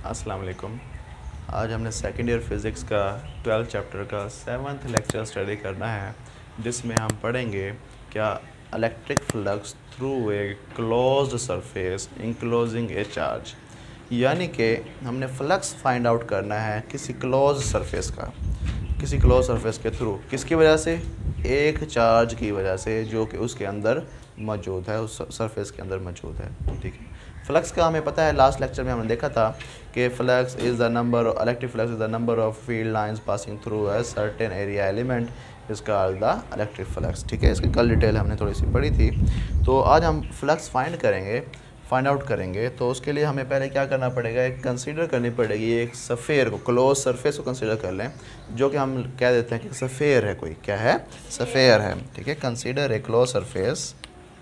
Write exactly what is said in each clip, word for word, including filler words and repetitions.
अस्सलाम वालेकुम। आज हमने सेकेंड ईयर फिज़िक्स का ट्वेल्थ चैप्टर का सेवन्थ लेक्चर स्टडी करना है, जिसमें हम पढ़ेंगे क्या electric flux through a closed surface enclosing a charge. यानी कि हमने फ्लक्स फाइंड आउट करना है किसी क्लोज सरफेस का, किसी क्लोज सरफेस के थ्रू। किसकी वजह से? एक चार्ज की वजह से जो कि उसके अंदर मौजूद है, उस सरफेस के अंदर मौजूद है। ठीक है, फ्लक्स का हमें पता है, लास्ट लेक्चर में हमने देखा था कि flux is the number, electric flux is the number of field lines passing through a certain area element is called the electric flux. ठीक है, इसकी कल डिटेल हमने थोड़ी सी पढ़ी थी। तो आज हम फ्लक्स फाइंड करेंगे, फाइंड आउट करेंगे। तो उसके लिए हमें पहले क्या करना पड़ेगा, एक कंसीडर करनी पड़ेगी एक सफ़ेयर को, क्लोज सरफेस को कंसीडर कर लें, जो कि हम कह देते हैं कि सफ़ेयर है। कोई क्या है? सफ़ेयर है। ठीक है, consider a close surface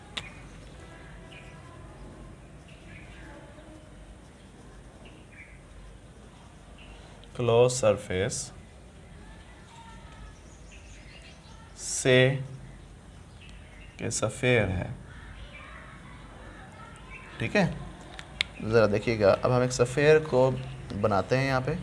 close surface से के सफ़ेयर है। ठीक है, ज़रा देखिएगा। अब हम एक सफ़ेयर को बनाते हैं यहाँ पे।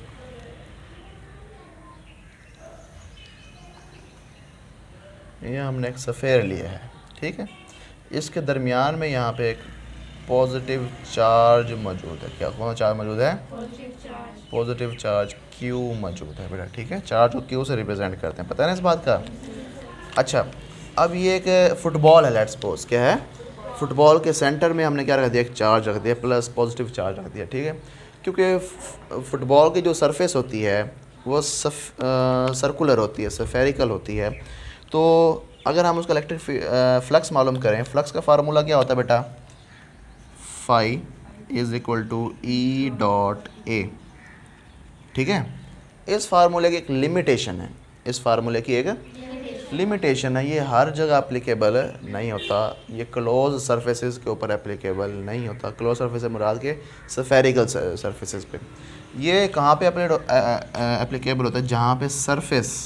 ये हमने एक सफ़ेयर लिया है। ठीक है, इसके दरमियान में यहाँ पे एक पॉजिटिव चार्ज मौजूद है। क्या कौन चार्ज मौजूद है? पॉजिटिव चार्ज Q मौजूद है बेटा। ठीक है, चार्ज को Q से रिप्रेजेंट करते हैं, पता है ना इस बात का। अच्छा, अब ये एक फुटबॉल है, लेट्स सपोज। क्या है? फुटबॉल के सेंटर में हमने क्या रख दिया? एक चार्ज रख दिया, प्लस पॉजिटिव चार्ज रख दिया। ठीक है, क्योंकि फुटबॉल की जो सरफेस होती है वो सफ सर्कुलर होती है, सफेरिकल होती है। तो अगर हम उसका इलेक्ट्रिक फ्लक्स मालूम करें, फ्लक्स का फार्मूला क्या होता है बेटा? Phi is equal to E dot A. ठीक है, इस फार्मूले की एक लिमिटेशन है, इस फार्मूले की एक लिमिटेशन है। ये हर जगह एप्लीकेबल नहीं होता, ये क्लोज सरफेसेस के ऊपर एप्लीकेबल नहीं होता। क्लोज सरफेस मुराद के सफेरिकल सरफेसेस पे। ये कहाँ पे एप्लीकेबल होता है? जहाँ पे सरफेस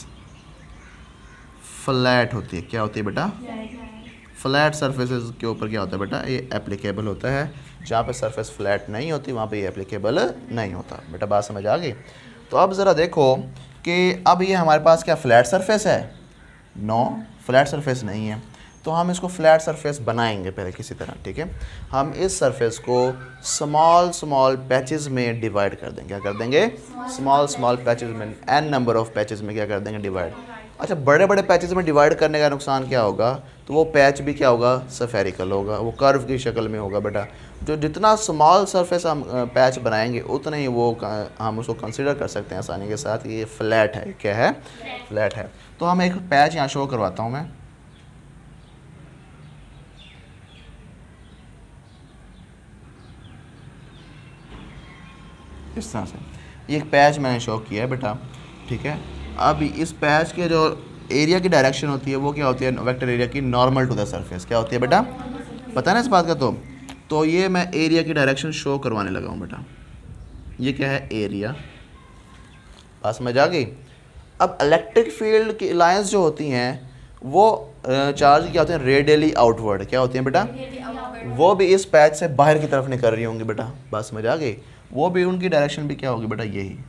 फ्लैट होती है। क्या होती है बेटा? फ्लैट सरफेसेस के ऊपर क्या होता है बेटा? ये एप्लीकेबल होता है। जहाँ पे सरफेस फ्लैट नहीं होती वहाँ पे ये एप्लीकेबल नहीं होता। बेटा बात समझ आ गई? तो अब ज़रा देखो कि अब ये हमारे पास क्या फ्लैट सरफेस है? नो, फ्लैट सरफेस नहीं है। तो हम इसको फ्लैट सरफेस बनाएंगे पहले किसी तरह। ठीक है, हम इस सरफेस को स्मॉल स्मॉल पैचेस में डिवाइड कर देंगे। क्या कर देंगे? स्मॉल स्मॉल पैचेस में, एन नंबर ऑफ पैचेस में क्या कर देंगे? डिवाइड। अच्छा, बड़े बड़े पैचेस में डिवाइड करने का नुकसान क्या होगा? तो वो पैच भी क्या होगा? सफेरिकल होगा, वो कर्व की शक्ल में होगा बेटा। जो जितना स्मॉल सरफेस हम पैच बनाएंगे उतना ही वो हम उसको कंसीडर कर सकते हैं आसानी के साथ। ये फ्लैट है। क्या है? फ्लैट है। तो हम एक पैच यहाँ शो करवाता हूँ मैं। इस तरह से ये एक पैच मैंने शो किया है बेटा। ठीक है, अब इस पैच के जो एरिया की डायरेक्शन होती है वो क्या होती है? वेक्टर एरिया की नॉर्मल टू द सरफेस। क्या होती है बेटा? पता है ना इस बात का। तो तो ये मैं एरिया की डायरेक्शन शो करवाने लगा हूँ बेटा। ये क्या है? एरिया। बात समझ आ गई? अब इलेक्ट्रिक फील्ड की लाइंस जो होती हैं वो चार्ज क्या होते हैं? Radially outward. क्या होती हैं बेटा? वो भी इस पैच से बाहर की तरफ निकल रही होंगी बेटा। बात समझ आ गई? वो भी उनकी डायरेक्शन भी क्या होगी बेटा? यही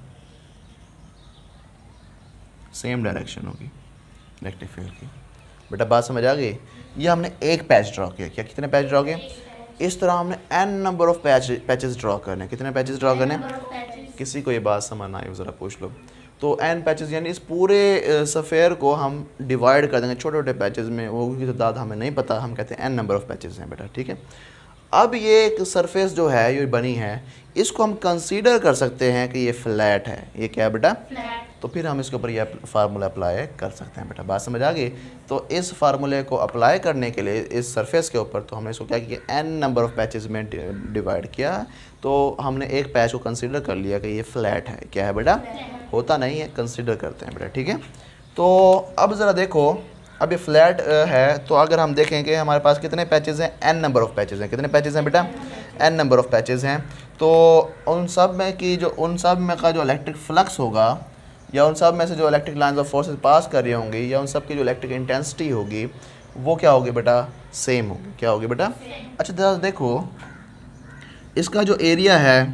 सेम डायरेक्शन होगी इलेक्ट्रिक फील्ड की। बेटा बात समझ आ गई? ये हमने एक पैच ड्रॉ किया। क्या कितने पैच ड्रॉ किए? इस तरह हमने n number of patch patches draw करने। कितने पैचेस ड्रॉ करने? किसी को ये बात समझ ना आई ज़रा पूछ लो। तो एन पैचेस यानी इस पूरे सफ़ेयर को हम डिवाइड कर देंगे छोटे छोटे पैचेस में। वो की तादाद हमें नहीं पता, हम कहते हैं एन नंबर ऑफ पैचेस हैं बेटा। ठीक है, अब ये एक सरफेस जो है ये बनी है, इसको हम कंसीडर कर सकते हैं कि ये फ्लैट है। ये क्या है बेटा? तो फिर हम इसके ऊपर ये फार्मूला अप्लाई कर सकते हैं बेटा। बात समझ आ गई? तो इस फार्मूले को अप्लाई करने के लिए इस सरफेस के ऊपर तो हमने इसको क्या किया? एन नंबर ऑफ पैचेस में डिवाइड किया। तो हमने एक पैच को कंसीडर कर लिया कि ये फ्लैट है। क्या है बेटा? होता नहीं है, कंसीडर करते हैं बेटा। ठीक है, तो अब ज़रा देखो, अब ये फ्लैट है तो अगर हम देखें कि हमारे पास कितने पैचेस हैं? एन नंबर ऑफ पैचेस हैं। कितने पैचेस हैं बेटा? एन नंबर ऑफ पैचेस हैं। तो उन सब में की जो उन सब में का जो इलेक्ट्रिक फ्लक्स होगा, या उन सब में से जो electric lines of forces pass कर रही होंगी, या उन सब की जो इलेक्ट्रिक इंटेंसिटी होगी वो क्या होगी बेटा? सेम होगी। क्या होगी बेटा? अच्छा ज़रा देखो, इसका जो एरिया है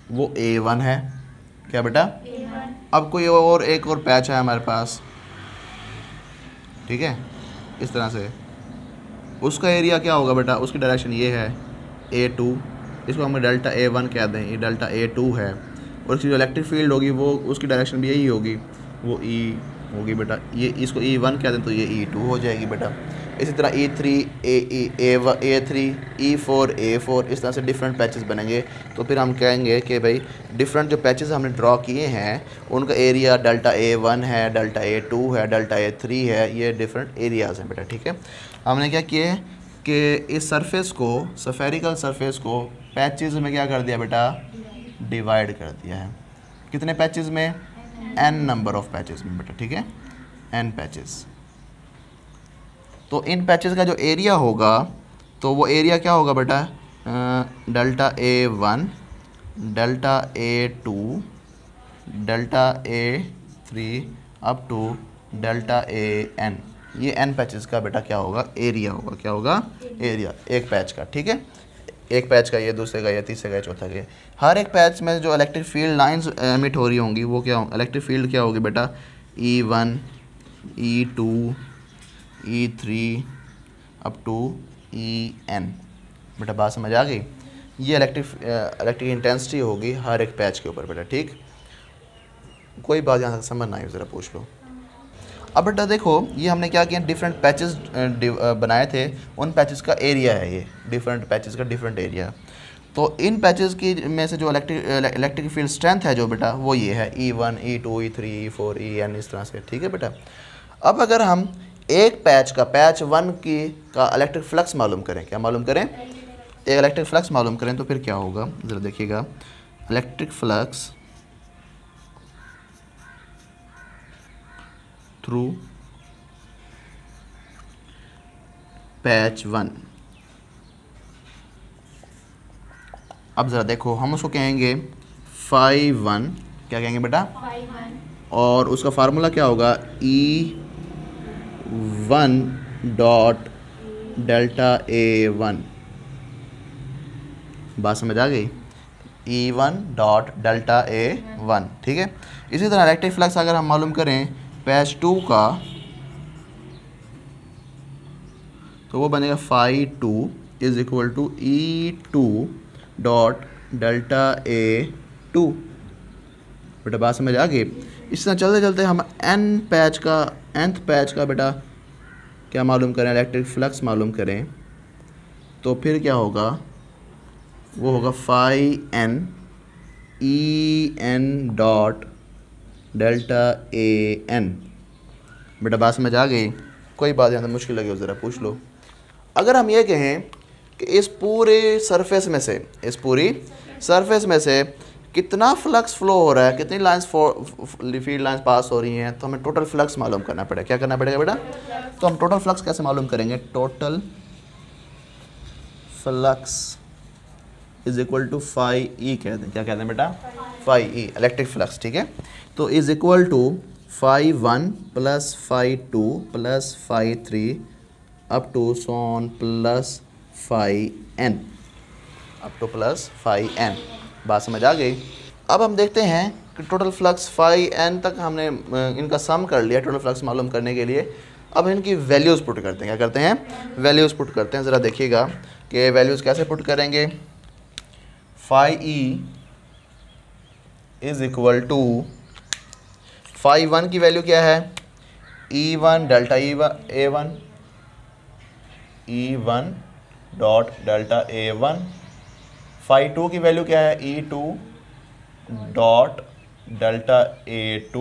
वो ए वन है, क्या बेटा? अब कोई और एक और पैच है हमारे पास, ठीक है, इस तरह से, उसका एरिया क्या होगा बेटा? उसकी डायरेक्शन ये है ए टू, इसको हम डेल्टा ए वन कह दें, ये डेल्टा ए टू है, और इसकी जो इलेक्ट्रिक फील्ड होगी वो उसकी डायरेक्शन भी यही होगी, वो ई होगी बेटा, ये इसको ई वन कह दें तो ये ई टू हो जाएगी बेटा। इसी तरह E three A E A A three E four A four, इस तरह से डिफरेंट पैचेस बनेंगे। तो फिर हम कहेंगे कि भाई डिफरेंट जो पैचेस हमने ड्रॉ किए हैं उनका एरिया डेल्टा ए वन है, डेल्टा ए टू है, डेल्टा ए थ्री है, ये डिफरेंट एरियाज़ हैं बेटा, ठीक है। हमने क्या किए कि इस सरफेस को, सफेरिकल सरफेस को पैचेस में क्या कर दिया बेटा? डिवाइड कर दिया है। कितने पैचेस में? एन नंबर ऑफ पैचेस में बेटा, ठीक है, एन पैचेस। तो इन पैचेस का जो एरिया होगा तो वो एरिया क्या होगा बेटा? Delta A one, delta A two, delta A three up to delta A n, ये एन पैचेस का बेटा क्या होगा? एरिया होगा। क्या होगा? एरिया एक पैच का, ठीक है, एक पैच का ये, दूसरे का ये, तीसरे का ये, चौथा का ये। हर एक पैच में जो इलेक्ट्रिक फील्ड लाइंस एमिट हो रही होंगी वो क्या होंगी? इलेक्ट्रिक फील्ड क्या होगी बेटा? E one, E two, E three up to E n. बेटा बात समझ आ गई? ये इलेक्ट्रिक इलेक्ट्रिक इंटेंसिटी होगी हर एक पैच के ऊपर बेटा, ठीक। कोई बात यहाँ तक समझ ना आई ज़रा पूछ लो। अब बेटा देखो ये हमने क्या किया, डिफरेंट पैचेस बनाए थे, उन पैचेस का एरिया है ये, डिफरेंट पैचेस का डिफरेंट एरिया। तो इन पैचेस की में से जो इलेक्ट्रिक इलेक्ट्रिक फील्ड स्ट्रेंथ है जो बेटा वो ये है E one, E two, E three, E four, E n, इस तरह से, ठीक है बेटा। अब अगर हम एक पैच का, पैच वन की का इलेक्ट्रिक फ्लक्स मालूम करें, क्या मालूम करें? एक इलेक्ट्रिक फ्लक्स मालूम करें तो फिर क्या होगा ज़रा देखिएगा। Electric flux through patch one. अब ज़रा देखो हम उसको कहेंगे फाइव वन, क्या कहेंगे बेटा? Phi one. और उसका फार्मूला क्या होगा? E one dot delta A one. बात समझ आ गई? E one dot delta A one, ठीक है। इसी तरह इलेक्ट्रिक फ्लक्स अगर हम मालूम करें पैच टू का तो वो बनेगा phi two is equal to E two dot delta A two. बेटा बात समझ आ गई? इस तरह चलते चलते हम एन पैच का, nth पैच का बेटा क्या मालूम करें? इलेक्ट्रिक फ्लक्स मालूम करें तो फिर क्या होगा? वो होगा phi n E n dot delta A n. बेटा बात समझ आ गई? कोई बात यहाँ तो मुश्किल लगी हो ज़रा पूछ लो। अगर हम ये कहें कि इस पूरे सरफेस में से, इस पूरी सरफेस में से कितना फ्लक्स फ्लो हो रहा है, कितनी लाइंस फील्ड लाइंस पास हो रही हैं, तो हमें टोटल फ्लक्स मालूम करना पड़ेगा। क्या करना पड़ेगा बेटा? तो हम टोटल फ्लक्स कैसे मालूम करेंगे? Total flux is equal to phi E कहते हैं। क्या कहते हैं बेटा? फाइव ई इलेक्ट्रिक फ्लक्स, ठीक है। तो is equal to phi one plus phi two plus phi three up to so on plus phi n, up to plus phi n. बात समझ आ गई? अब हम देखते हैं कि टोटल फ्लक्स फाइव एन तक हमने इनका सम कर लिया टोटल फ्लक्स मालूम करने के लिए। अब इनकी वैल्यूज़ पुट करते हैं। क्या करते हैं? वैल्यूज़ पुट करते हैं। ज़रा देखिएगा कि वैल्यूज़ कैसे पुट करेंगे। Phi E is equal to phi one की वैल्यू क्या है? E one delta E one A one, E one dot delta A one. Phi two की वैल्यू क्या है? E two dot delta A two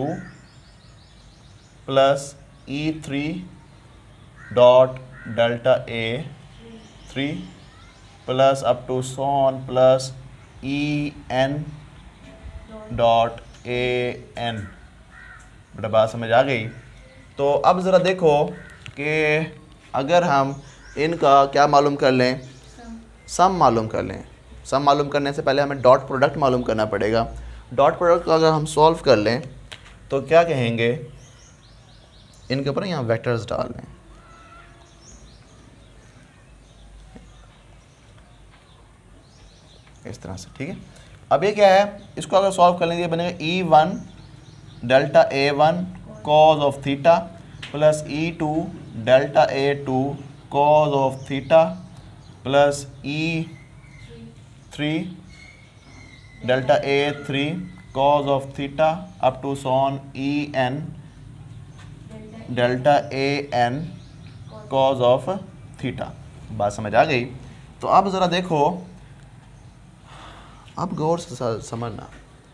plus E three dot delta A three plus up to so on plus E n dot A n. बेटा बात समझ आ गई? तो अब ज़रा देखो कि अगर हम इनका क्या मालूम कर लें, सम मालूम कर लें। सम मालूम करने से पहले हमें डॉट प्रोडक्ट मालूम करना पड़ेगा। डॉट प्रोडक्ट को अगर हम सॉल्व कर लें तो क्या कहेंगे? इनके ऊपर यहाँ वेक्टर्स डाल लें। इस तरह से, ठीक है। अब ये क्या है, इसको अगर सॉल्व कर लेंगे बनेगा E one delta A one cos of theta plus E two delta A two cos of theta plus E three delta A three cos of theta up to so on E n delta A n cos of theta. बात समझ आ गई? तो अब ज़रा देखो, अब गौर से समझना,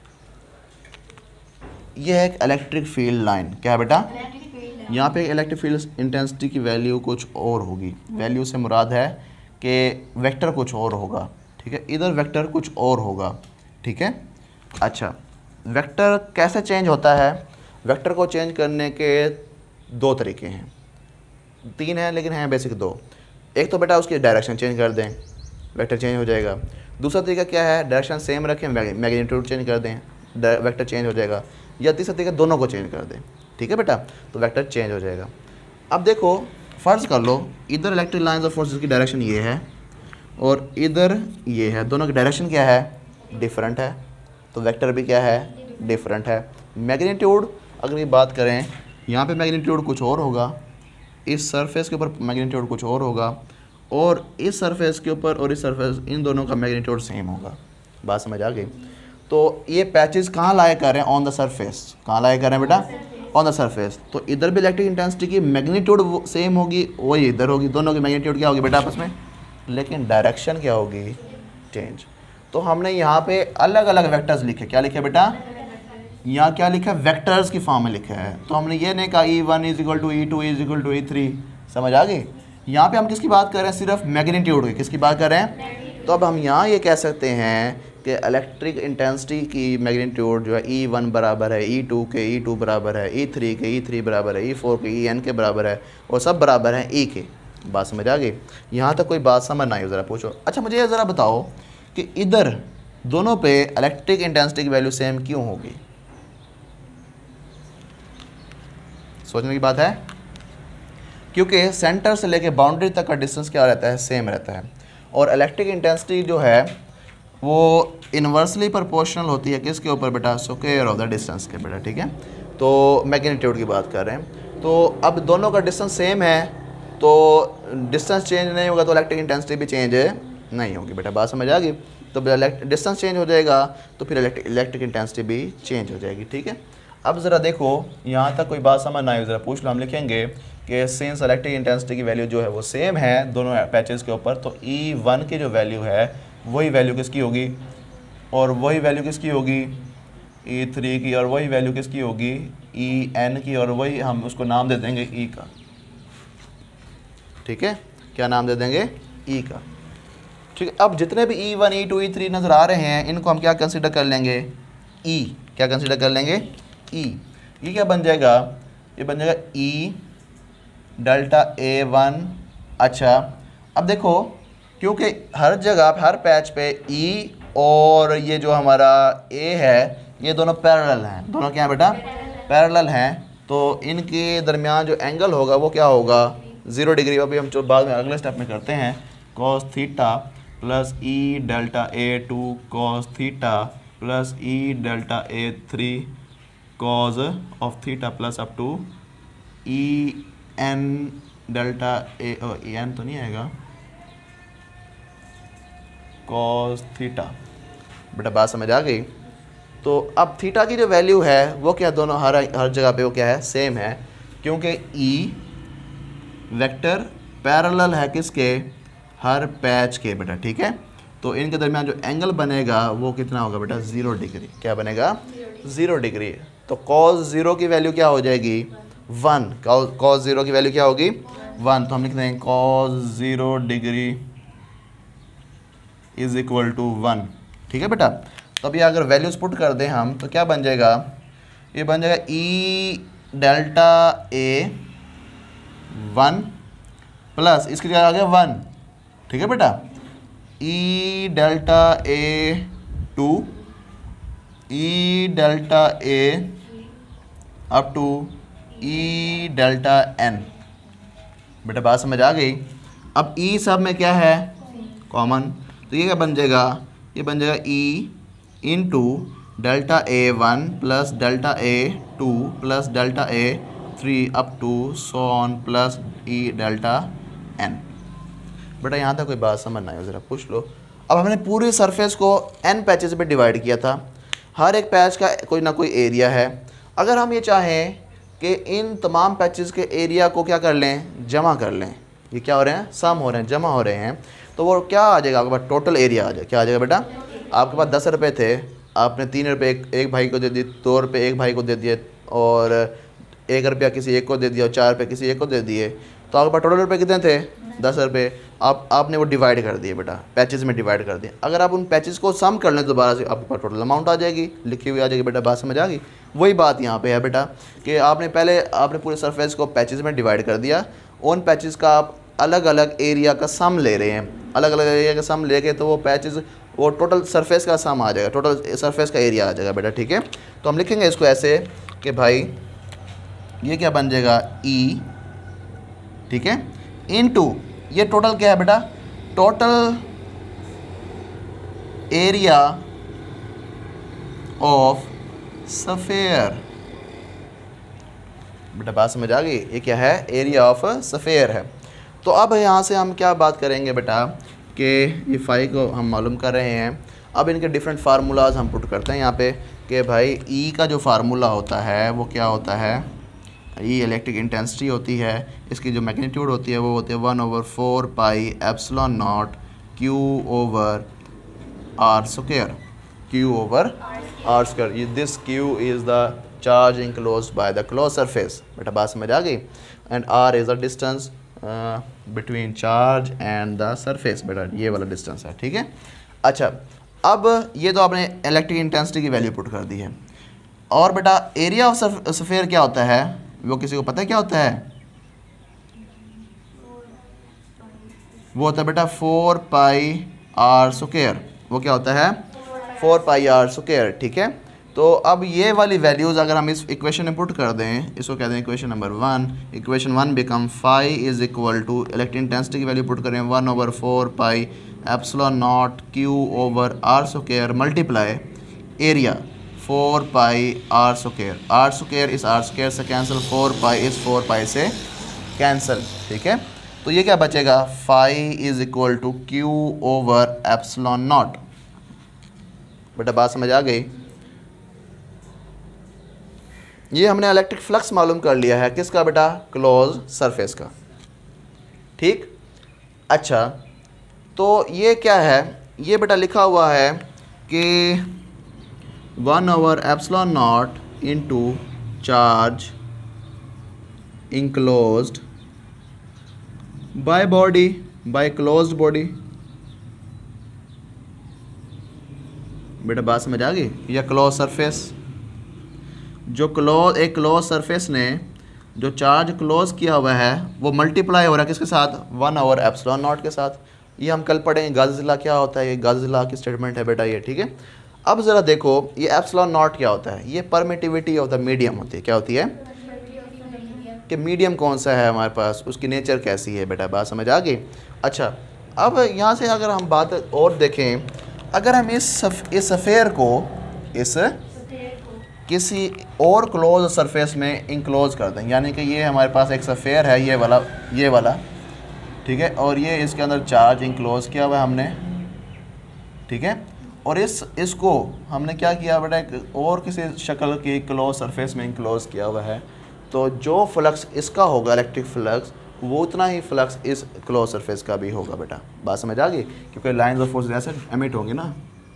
यह है एक इलेक्ट्रिक फील्ड लाइन। क्या है बेटा? यहाँ पे इलेक्ट्रिक फील्ड इंटेंसिटी की वैल्यू कुछ और होगी। वैल्यू से मुराद है कि वेक्टर कुछ और होगा, ठीक है, इधर वेक्टर कुछ और होगा, ठीक है। अच्छा, वेक्टर कैसे चेंज होता है? वेक्टर को चेंज करने के दो तरीके हैं, तीन हैं लेकिन हैं बेसिक दो। एक तो बेटा उसकी डायरेक्शन चेंज कर दें, वेक्टर चेंज हो जाएगा। दूसरा तरीका क्या है, डायरेक्शन सेम रखें, मैग्नीट्यूड चेंज कर दें, वेक्टर चेंज हो जाएगा। या तीसरा तरीका दोनों को चेंज कर दें, ठीक है बेटा, तो वेक्टर चेंज हो जाएगा। अब देखो, फ़र्ज़ कर लो इधर इलेक्ट्रिक लाइंस ऑफ फोर्सेस की डायरेक्शन ये है और इधर ये है, दोनों की डायरेक्शन क्या है? डिफरेंट है, तो वेक्टर भी क्या है? डिफरेंट है। मैग्नीट्यूड अगर ये बात करें, यहाँ पे मैग्नीट्यूड कुछ और होगा, इस सरफेस के ऊपर मैग्नीट्यूड कुछ और होगा, और इस सरफेस के ऊपर और इस सरफेस, इन दोनों का मैग्नीट्यूड सेम होगा। बात समझ आ गई? तो ये पैचेस कहाँ लाया कर रहे हैं? On the surface. कहाँ लाया कर रहे हैं बेटा? On the surface. तो इधर भी इलेक्ट्रिक इंटेंसिटी की मैग्नीट्यूड सेम होगी, वही इधर होगी, दोनों की मैग्नीट्यूड क्या होगी बेटा आपस में, लेकिन डायरेक्शन क्या होगी? चेंज। तो हमने यहाँ पे अलग अलग वेक्टर्स लिखे। क्या लिखे बेटा? यहाँ क्या लिखा है? वेक्टर्स की फॉर्म में लिखा है। तो हमने ये नहीं कहा E one is equal to E two is equal to E three. समझ आ गई? यहाँ पे हम किसकी बात कर रहे हैं? सिर्फ मैग्नीट्यूड की। किसकी बात कर रहे हैं? तो अब हम यहाँ ये कह सकते हैं कि इलेक्ट्रिक इंटेंसिटी की मैग्नीट्यूड जो है ई वन बराबर है ई टू के, ई टू बराबर है ई थ्री के, ई थ्री बराबर है ई फोर के, ई एन के बराबर है, और सब बराबर हैं ई के। बात समझ आ गई? यहाँ तक कोई बात समझ ना आई ज़रा पूछो। अच्छा, मुझे ये ज़रा बताओ कि इधर दोनों पे इलेक्ट्रिक इंटेंसिटी की वैल्यू सेम क्यों होगी? सोचने की बात है, क्योंकि सेंटर से लेके बाउंड्री तक का डिस्टेंस क्या रहता है? सेम रहता है। और इलेक्ट्रिक इंटेंसिटी जो है वो इन्वर्सली प्रोपोर्शनल होती है किसके ऊपर बेटा? स्क्वायर ऑफ द डिस्टेंस के बेटा, ठीक है। तो मैग्नीट्यूड की बात कर रहे हैं। तो अब दोनों का डिस्टेंस सेम है, तो डिस्टेंस चेंज नहीं होगा तो इलेक्ट्रिक इंटेंसिटी भी चेंज नहीं होगी बेटा। बात समझ आ गई? तो डिस्टेंस चेंज हो जाएगा तो फिर इलेक्ट्रिक इंटेंसिटी भी चेंज हो जाएगी, ठीक है। अब ज़रा देखो, यहाँ तक कोई बात समझ ना आई ज़रा पूछ लो। हम लिखेंगे कि सिंस इलेक्ट्रिक इंटेंसिटी की वैल्यू जो है वो सेम है दोनों पैचेस के ऊपर, तो ई वन की जो वैल्यू है वही वैल्यू किसकी होगी, और वही वैल्यू किसकी होगी? ई थ्री की, और वही वैल्यू किसकी होगी? ई एन की, और वही हम उसको नाम दे देंगे ई का, ठीक है। क्या नाम दे देंगे? ई का, ठीक है। अब जितने भी E one, E two, E three नज़र आ रहे हैं, इनको हम क्या कंसिडर कर लेंगे? ई। क्या कंसिडर कर लेंगे? ई। ये क्या बन जाएगा? ये बन जाएगा ई डेल्टा ए वन। अच्छा, अब देखो, क्योंकि हर जगह हर पैच पे ई और ये जो हमारा ए है ये दोनों पैरेलल हैं। दोनों क्या हैं बेटा? पैरेलल हैं। तो इनके दरमियान जो एंगल होगा वो क्या होगा? Zero degree. अभी हम जो बाद में अगले स्टेप में करते हैं, cos theta plus E delta A two cos theta plus E delta A three cos of theta plus up to E n delta A, E n तो नहीं आएगा, कॉस थीटा। बेटा बात समझ आ गई? तो अब थीटा की जो वैल्यू है वो क्या, दोनों हर हर जगह पे वो क्या है? सेम है, क्योंकि ई वेक्टर पैरेलल है किसके? हर पैच के बेटा, ठीक है। तो इनके दरमियान जो एंगल बनेगा वो कितना होगा बेटा? Zero degree. क्या बनेगा? Zero degree. तो कॉस ज़ीरो की वैल्यू क्या हो जाएगी? वन। कॉस ज़ीरो की वैल्यू क्या होगी? वन। तो हम लिख देंगे cos zero degree is equal to one, ठीक है बेटा। तो अभी अगर वैल्यूज पुट कर दें हम तो क्या बन जाएगा? ये बन जाएगा E delta A one plus इसकी जगह आ गया वन, ठीक है बेटा, E delta A two, E delta A up to E delta n. बेटा बात समझ आ गई? अब ई सब में क्या है? कॉमन। तो ये क्या बन जाएगा? ये बन जाएगा E into delta A one plus delta A two plus delta A three up to so on plus E delta n. बेटा यहाँ तक कोई बात समझना है ज़रा पूछ लो। अब हमने पूरी सरफेस को एन पैचेस में डिवाइड किया था, हर एक पैच का कोई ना कोई एरिया है। अगर हम ये चाहें कि इन तमाम पैचेस के एरिया को क्या कर लें, जमा कर लें, ये क्या हो रहे हैं, सम हो रहे हैं, जमा हो रहे हैं, तो वो क्या आ जाएगा आपके पास, टोटल एरिया आ जाएगा। क्या आ जाएगा बेटा, आपके पास दस रुपये थे, आपने तीन रुपये एक, एक भाई को दे दिए, दो रुपये एक भाई को दे दिए, और एक रुपया किसी एक को दे दिया, और चार रुपये किसी एक को दे दिए, तो आपके पास टोटल रुपये कितने थे, दस रुपये। आप आपने वो डिवाइड कर दिए बेटा, पैचेस में डिवाइड कर दिए। अगर आप उन पैचेस को सम कर लें दोबारा से, आपके पास टोटल अमाउंट आ जाएगी, लिखी हुई आ जाएगी बेटा। बात समझ आ गई? वही बात यहाँ पे है बेटा कि आपने पहले आपने पूरे सरफेस को पैचेस में डिवाइड कर दिया, उन पैचेस का आप अलग अलग एरिया का सम ले रहे हैं, अलग अलग एरिया का सम लेके तो वो पैचेस, वो टोटल सरफेस का सम आ जाएगा, टोटल सरफेस का एरिया आ जाएगा बेटा। ठीक है, तो हम लिखेंगे इसको ऐसे कि भाई ये क्या बन जाएगा, ई, ठीक है, इनटू ये टोटल क्या है बेटा, टोटल एरिया ऑफ सफेयर। बेटा बात समझ आ गई, ये क्या है, एरिया ऑफ सफेयर है। तो अब यहाँ से हम क्या बात करेंगे बेटा कि ये फाई को हम मालूम कर रहे हैं। अब इनके डिफरेंट फार्मूलाज हम पुट करते हैं यहाँ पे कि भाई ई का जो फार्मूला होता है वो क्या होता है, ई इलेक्ट्रिक इंटेंसिटी होती है, इसकी जो मैग्नीट्यूड होती है वो होती है one over four pi epsilon naught q over r square, q over r square. This q is the charge enclosed by the close surface. बेटा बात समझ आ गई। And r is the distance between charge and the surface. बेटा ये वाला distance है, ठीक है। अच्छा, अब ये तो आपने इलेक्ट्रिक इंटेंसिटी की वैल्यू पुट कर दी है। और बेटा एरिया ऑफ स्फीयर क्या होता है, वो किसी को पता है क्या होता है? वो होता है बेटा फोर पाई आर स्क्वायर। वो क्या होता है? फोर पाई आर स्क्वायर, ठीक है। तो अब ये वाली वैल्यूज़ अगर हम इस इक्वेशन में पुट कर दें, इसको कहते हैं equation number one. Equation one become phi is equal to electric intensity की वैल्यू पुट करें one over four pi epsilon naught q over r square multiply area four pi r square. R square इस r square से cancel, four pi इस four पाई से cancel, ठीक है। तो ये क्या बचेगा, phi is equal to q over epsilon naught. बेटा बात समझ आ गई। ये हमने इलेक्ट्रिक फ्लक्स मालूम कर लिया है, किसका बेटा? क्लोज सरफेस का, ठीक। अच्छा, तो ये क्या है, ये बेटा लिखा हुआ है कि one over epsilon naught into charge enclosed by body by closed body. बेटा बात समझ आ गई। या क्लोज सरफेस, जो क्लोज एक क्लोज सरफेस ने जो चार्ज क्लोज किया हुआ है वो मल्टीप्लाई हो रहा है किसके साथ? वन ओवर एप्सिलॉन नॉट के साथ। ये हम कल पढ़ेंगे गाज़िला क्या होता है, ये गाज़िला की स्टेटमेंट है बेटा ये, ठीक है। अब ज़रा देखो ये एप्सिलॉन नॉट क्या होता है, ये परमिटिविटी ऑफ द मीडियम होती है। क्या होती है कि मीडियम कौन सा है हमारे पास, उसकी नेचर कैसी है। बेटा बात समझ आ गई। अच्छा, अब यहाँ से अगर हम बात और देखें, अगर हम इस सफ, इस सफ़ेयर को इस किसी और क्लोज सरफेस में इंक्लोज कर दें, यानी कि ये हमारे पास एक सफ़ेयर है, ये वाला ये वाला ठीक है, और ये इसके अंदर चार्ज इंक्लोज किया हुआ है हमने, ठीक है। और इस इसको हमने क्या किया बेटा, एक और किसी शक्ल की क्लोज सरफेस में इंक्लोज किया हुआ है, तो जो फ्लक्स इसका होगा इलेक्ट्रिक फ्लक्स, वो उतना ही फ्लक्स इस क्लोज सरफेस का भी होगा। बेटा बात समझ आ गई, क्योंकि लाइंस ऑफ फोर्स ऐसे एमिट होंगी ना।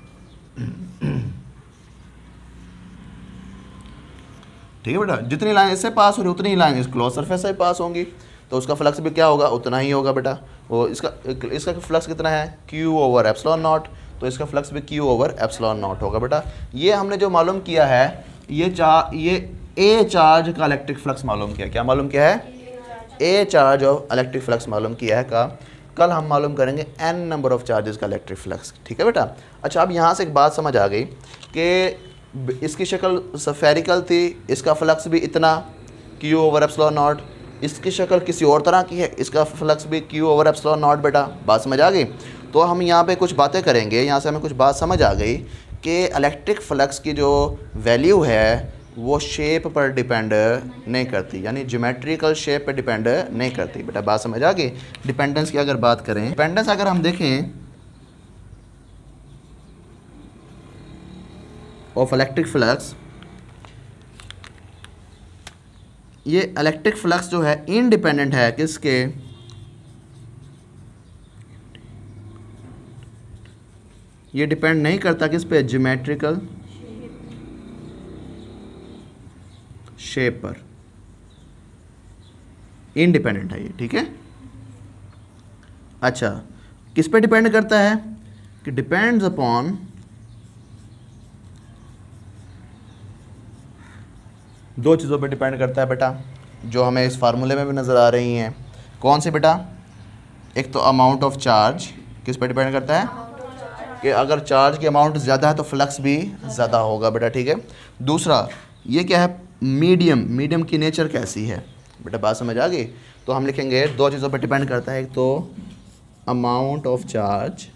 ठीक है बेटा, जितनी लाइन इससे पास हो रही उतनी ही लाइन इस क्लोज सरफेस से पास होंगी, तो उसका फ्लक्स भी क्या होगा, उतना ही होगा बेटा। वो इसका इसका फ्लक्स कितना है, क्यू ओवर एप्सिलॉन नॉट, तो इसका फ्लक्स भी क्यू ओवर एप्सिलॉन नॉट होगा। बेटा ये हमने जो मालूम किया है, ये चा ये ए चार्ज का इलेक्ट्रिक फ्लक्स मालूम किया। क्या मालूम किया है? A charge of electric flux मालूम किया है का। कल हम मालूम करेंगे एन नंबर ऑफ चार्जेस का इलेक्ट्रिक फ्लक्स, ठीक है बेटा। अच्छा, अब यहाँ से एक बात समझ आ गई कि इसकी शक्ल सफेरिकल थी, इसका फ्लक्स भी इतना क्यू ओवर एप्सिलॉन नॉट, इसकी शक्ल किसी और तरह की है, इसका फ्लक्स भी क्यू ओवर एप्सिलॉन नॉट। बेटा बात समझ आ गई। तो हम यहाँ पे कुछ बातें करेंगे, यहाँ से हमें कुछ बात समझ आ गई कि इलेक्ट्रिक फ्लक्स की जो वैल्यू है वो शेप पर डिपेंड नहीं करती, यानी ज्योमेट्रिकल शेप पर डिपेंड नहीं करती। बेटा बात समझ आ गई। डिपेंडेंस की अगर बात करें, डिपेंडेंस अगर हम देखें ऑफ इलेक्ट्रिक फ्लक्स, ये इलेक्ट्रिक फ्लक्स जो है इंडिपेंडेंट है किसके, ये डिपेंड नहीं करता किस पे, ज्योमेट्रिकल शेप पर, इंडिपेंडेंट है ये, ठीक है। अच्छा, किस पे डिपेंड करता है कि डिपेंड्स अपॉन दो चीज़ों पे डिपेंड करता है बेटा, जो हमें इस फार्मूले में भी नज़र आ रही हैं। कौन सी बेटा, एक तो अमाउंट ऑफ चार्ज, किस पे डिपेंड करता है कि अगर चार्ज की अमाउंट ज़्यादा है तो फ्लक्स भी ज़्यादा होगा बेटा, ठीक है। दूसरा ये क्या है, मीडियम, मीडियम की नेचर कैसी है बेटा, बात समझ आ गई। तो हम लिखेंगे दो चीज़ों पे डिपेंड करता है, एक तो अमाउंट ऑफ चार्ज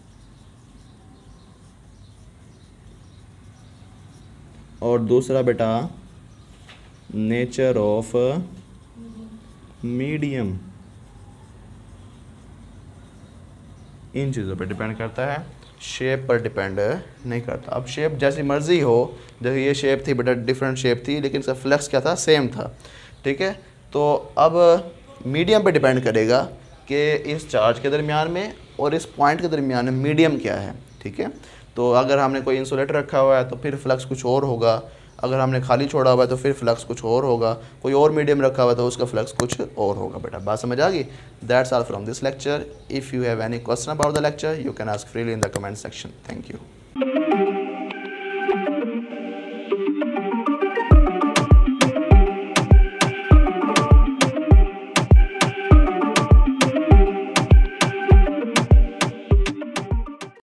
और दूसरा बेटा नेचर ऑफ मीडियम, इन चीज़ों पे डिपेंड करता है, शेप पर डिपेंड नहीं करता। अब शेप जैसी मर्जी हो, जैसे ये शेप थी बेटा, डिफरेंट शेप थी, लेकिन इसका फ्लक्स क्या था, सेम था, ठीक है। तो अब मीडियम पे डिपेंड करेगा कि इस चार्ज के दरमियान में और इस पॉइंट के दरमियान में मीडियम क्या है, ठीक है। तो अगर हमने कोई इंसुलेटर रखा हुआ है तो फिर फ्लक्स कुछ और होगा, अगर हमने खाली छोड़ा हुआ है तो फिर फ्लक्स कुछ और होगा, कोई और मीडियम रखा हुआ है तो उसका फ्लक्स कुछ और होगा बेटा, बात समझ आ गई। That's all from this lecture. If you have any question about the lecture you can ask freely in the comment section. Thank you.